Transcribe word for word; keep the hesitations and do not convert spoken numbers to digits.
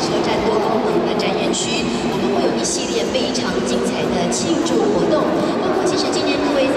车站多功能的展演区，我们会有一系列非常精彩的庆祝活动，包括其实今天各位。